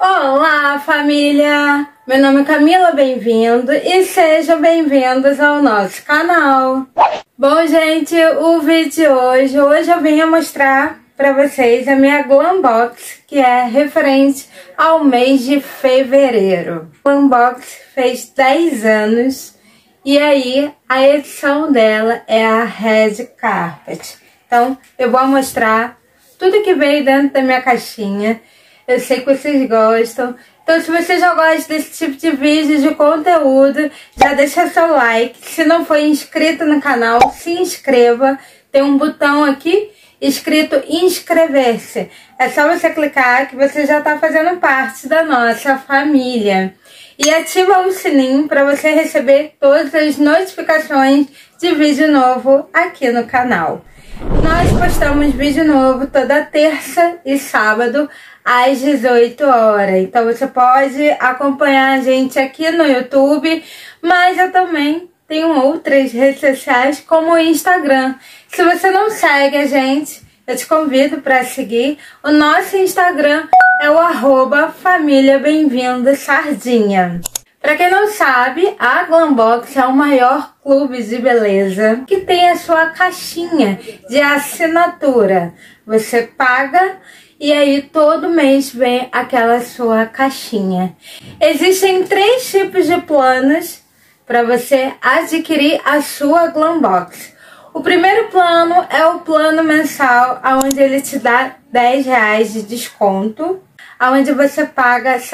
Olá, família! Meu nome é Camila, bem-vindo e sejam bem-vindos ao nosso canal. Bom, gente, o vídeo de hoje eu venho mostrar para vocês a minha Glam Box, que é referente ao mês de fevereiro. A Glam Box fez 10 anos e aí a edição dela é a Red Carpet. Então, eu vou mostrar tudo que veio dentro da minha caixinha. Eu sei que vocês gostam. Então, se você já gosta desse tipo de vídeo, de conteúdo, já deixa seu like. Se não for inscrito no canal, se inscreva. Tem um botão aqui escrito inscrever-se. É só você clicar que você já está fazendo parte da nossa família. E ativa o sininho para você receber todas as notificações de vídeo novo aqui no canal. Nós postamos vídeo novo toda terça e sábado às 18 horas. Então você pode acompanhar a gente aqui no YouTube, mas eu também tenho outras redes sociais como o Instagram. Se você não segue a gente, eu te convido para seguir. O nosso Instagram é o @família bem-vinda sardinha. Para quem não sabe, a Glam Box é o maior clube de beleza que tem a sua caixinha de assinatura. Você paga e aí todo mês vem aquela sua caixinha. Existem 3 tipos de planos para você adquirir a sua Glam Box. O primeiro plano é o plano mensal, onde ele te dá R$10 de desconto, onde você paga R$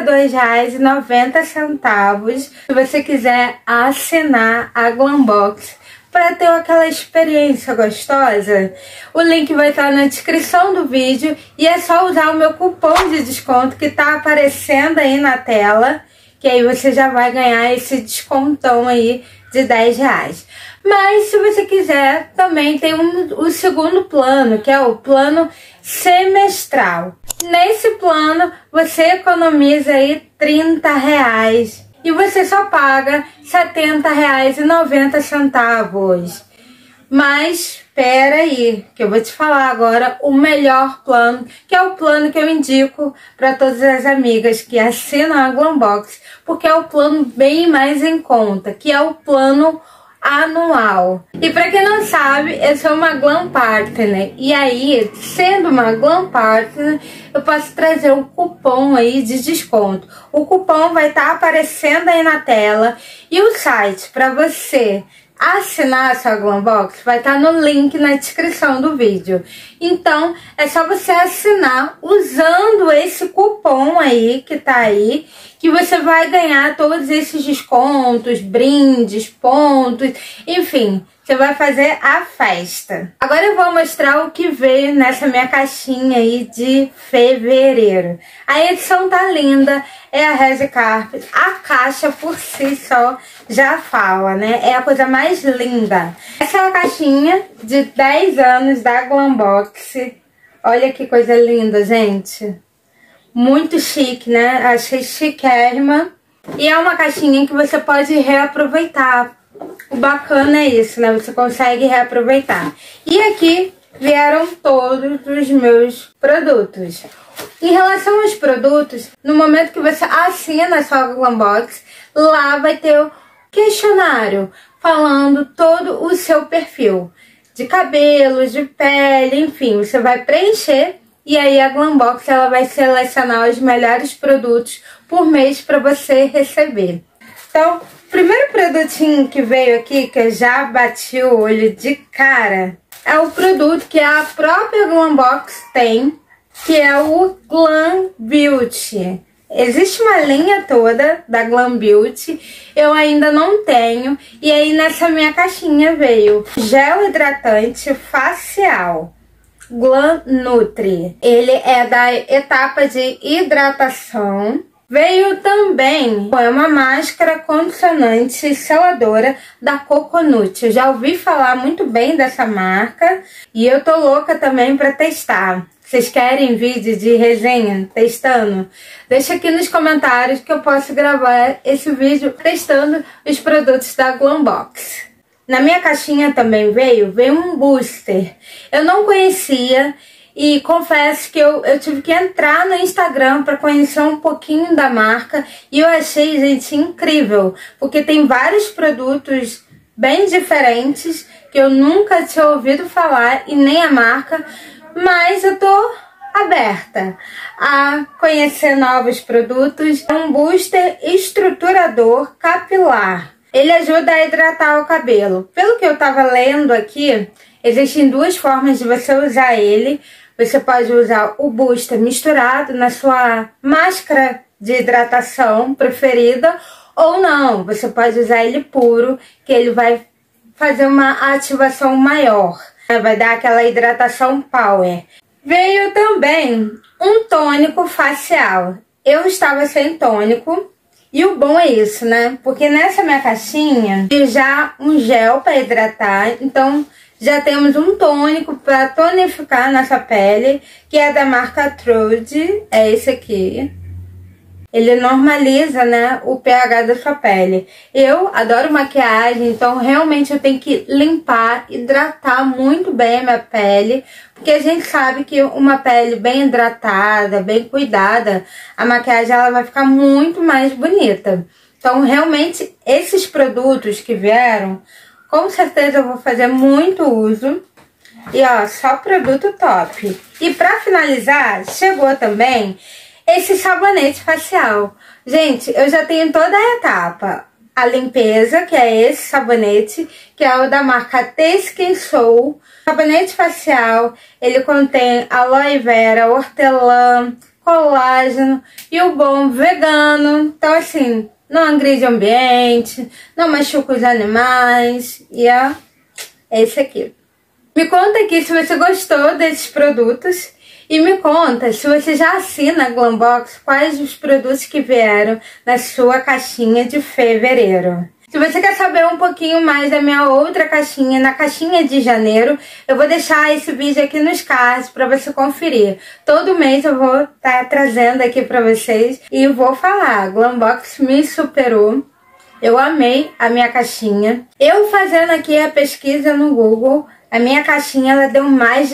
72,90 se você quiser assinar a Glam Box para ter aquela experiência gostosa. O link vai estar na descrição do vídeo e é só usar o meu cupom de desconto que está aparecendo aí na tela, que aí você já vai ganhar esse descontão aí de R$10. Mas se você quiser, também tem o segundo plano, que é o plano semestral. Nesse plano, você economiza aí R$30 e você só paga R$ 70,90. Mas espera aí, que eu vou te falar agora o melhor plano, que é o plano que eu indico para todas as amigas que assinam a Glam Box, porque é o plano bem mais em conta, que é o plano anual. E para quem não sabe, eu sou uma Glam Partner. E aí, sendo uma Glam Partner, eu posso trazer um cupom aí de desconto. O cupom vai estar aparecendo aí na tela. E o site para você assinar a sua Glam Box vai estar no link na descrição do vídeo. Então, é só você assinar usando esse cupom aí, que tá aí, que você vai ganhar todos esses descontos, brindes, pontos, enfim, você vai fazer a festa. Agora eu vou mostrar o que veio nessa minha caixinha aí de fevereiro. A edição tá linda, é a Red Carpet. A caixa por si só já fala, né? É a coisa mais linda. Essa é a caixinha de 10 anos da Glam Box. Olha que coisa linda, gente. Muito chique, né? Achei chiquérrima. E é uma caixinha que você pode reaproveitar. O bacana é isso, né? Você consegue reaproveitar. E aqui vieram todos os meus produtos. Em relação aos produtos, no momento que você assina a sua Glam Box, lá vai ter o questionário falando todo o seu perfil de cabelo, de pele, enfim, você vai preencher e aí a Glam Box ela vai selecionar os melhores produtos por mês para você receber. Então, o primeiro produtinho que veio aqui, que eu já bati o olho de cara, é o produto que a própria Glam Box tem, que é o Glam Beauty. Existe uma linha toda da Glam Beauty, eu ainda não tenho. E aí nessa minha caixinha veio gel hidratante facial Glam Nutri. Ele é da etapa de hidratação. Veio também uma máscara condicionante e seladora da Coconut. Eu já ouvi falar muito bem dessa marca e eu tô louca também para testar. Vocês querem vídeo de resenha testando? Deixa aqui nos comentários que eu posso gravar esse vídeo testando os produtos da Glam Box. Na minha caixinha também veio um booster. Eu não conhecia E confesso que eu tive que entrar no Instagram para conhecer um pouquinho da marca. E eu achei, gente, incrível. Porque tem vários produtos bem diferentes que eu nunca tinha ouvido falar e nem a marca. Mas eu tô aberta a conhecer novos produtos. É um booster estruturador capilar. Ele ajuda a hidratar o cabelo. Pelo que eu tava lendo aqui, existem duas formas de você usar ele. Você pode usar o booster misturado na sua máscara de hidratação preferida, ou não, você pode usar ele puro, que ele vai fazer uma ativação maior, vai dar aquela hidratação power. Veio também um tônico facial. Eu estava sem tônico, e o bom é isso, né? Porque nessa minha caixinha tem já um gel para hidratar, então já temos um tônico para tonificar nossa pele, que é da marca Trude, é esse aqui. Ele normaliza, né, o pH da sua pele. Eu adoro maquiagem, então realmente eu tenho que limpar, hidratar muito bem a minha pele, porque a gente sabe que uma pele bem hidratada, bem cuidada, a maquiagem ela vai ficar muito mais bonita. Então realmente esses produtos que vieram, com certeza eu vou fazer muito uso. E ó, só produto top. E pra finalizar, chegou também esse sabonete facial. Gente, eu já tenho toda a etapa. A limpeza, que é esse sabonete, que é o da marca The Skin Soul. Sabonete facial, ele contém aloe vera, hortelã, colágeno e o bom vegano. Então assim, não agride o ambiente, não machuca os animais. E é esse aqui. Me conta aqui se você gostou desses produtos. E me conta se você já assina a Glambox, quais os produtos que vieram na sua caixinha de fevereiro. Se você quer saber um pouquinho mais da minha outra caixinha, na caixinha de janeiro, eu vou deixar esse vídeo aqui nos cards para você conferir. Todo mês eu vou estar trazendo aqui para vocês e vou falar, a Glambox me superou. Eu amei a minha caixinha. Eu fazendo aqui a pesquisa no Google, a minha caixinha ela deu mais de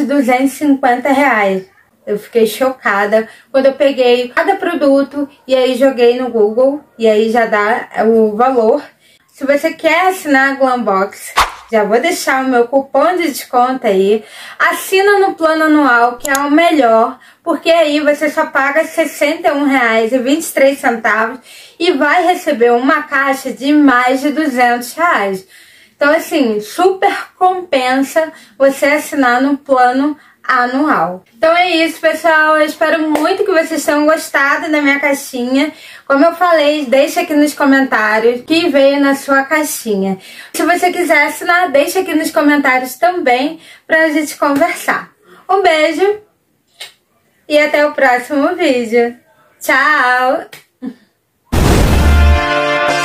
R$250. Eu fiquei chocada quando eu peguei cada produto e aí joguei no Google e aí já dá o valor. Se você quer assinar a Glambox, já vou deixar o meu cupom de desconto aí. Assina no plano anual, que é o melhor, porque aí você só paga R$ 61,23 e vai receber uma caixa de mais de R$200. Então assim, super compensa você assinar no plano anual. Então é isso, pessoal. Eu espero muito que vocês tenham gostado da minha caixinha. Como eu falei, deixa aqui nos comentários o que veio na sua caixinha. Se você quiser assinar, deixa aqui nos comentários também pra gente conversar. Um beijo e até o próximo vídeo. Tchau!